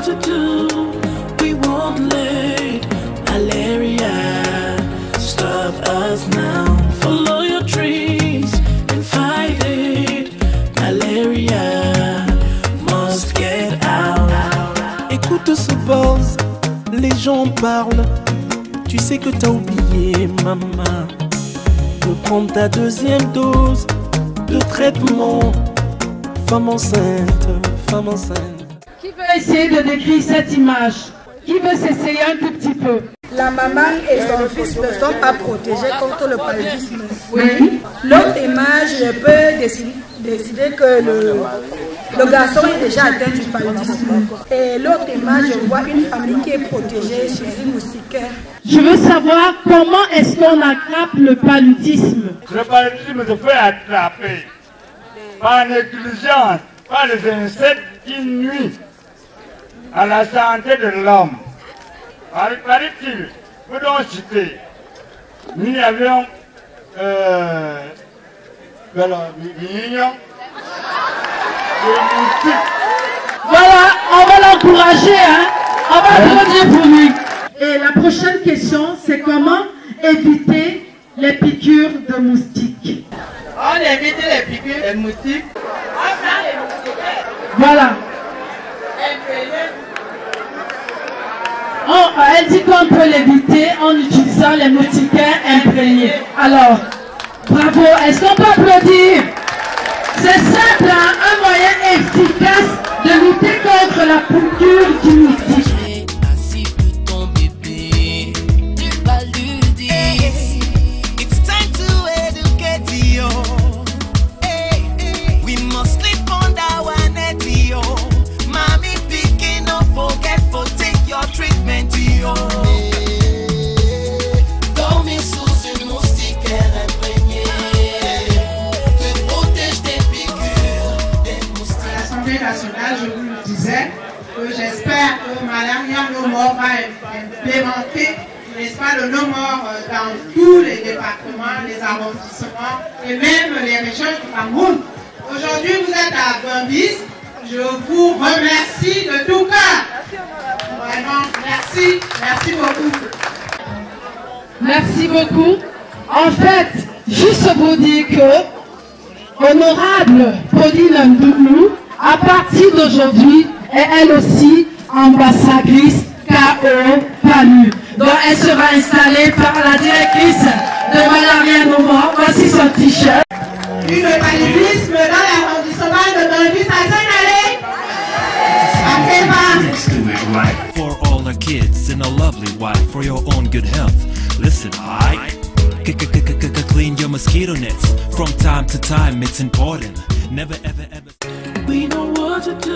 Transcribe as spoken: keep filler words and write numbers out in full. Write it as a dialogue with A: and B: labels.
A: to do. We won't let malaria stop us now. Follow your dreams and fight it. Malaria must get out.
B: Écoute ce buzz, les gens parlent. Tu sais que t'as oublié, maman, de prendre ta deuxième dose de traitement. Femme enceinte, femme enceinte.
C: Qui veut essayer de décrire cette image? Qui veut s'essayer un tout petit peu?
D: La maman et son fils ne sont pas protégés contre le paludisme.
C: Oui.
D: L'autre image peut décider, décider que le, le garçon est déjà atteint du paludisme. Et l'autre image, je vois une famille qui est protégée chez une moustiquaire.
C: Je veux savoir comment est-ce qu'on attrape le paludisme.
E: Le paludisme se fait attraper par négligence, par les insectes qui nuisent à la santé de l'homme. Paraît-il, vous devons citer, nous avions euh, mignon,
C: Voilà, on va l'encourager, hein? On va applaudir pour lui. Et la prochaine question, c'est comment éviter les piqûres de moustiques?
F: On évite les piqûres de moustiques.
C: Voilà. On, elle dit qu'on peut l'éviter en utilisant les moustiquaires imprégnés. Alors, bravo. Est-ce qu'on peut applaudir? C'est simple, hein? Un moyen efficace de lutter contre la piqûre du moustique.
F: Je vous le disais, que j'espère que Malaria No More va implémenter, n'est-ce pas, le No More dans tous les départements, les arrondissements et même les régions du Cameroun. Aujourd'hui, vous êtes à Bambis. Je vous remercie de tout cœur. Vraiment, merci, merci beaucoup.
C: Merci beaucoup. En fait, juste vous dire que honorable Pauline Ndoumou, à partir d'aujourd'hui, est elle aussi ambassadrice K O PALU. Donc elle sera installée par la directrice de Malaria No More. Voici son t-shirt.
F: Puis le paludisme dans l'arrondissement de Bambis à Saint-Allé.
G: For all our kids and a lovely wife, for your own good health. Listen, I clean your mosquito nets from time to time. It's important. Never ever ever.
A: We know what to do.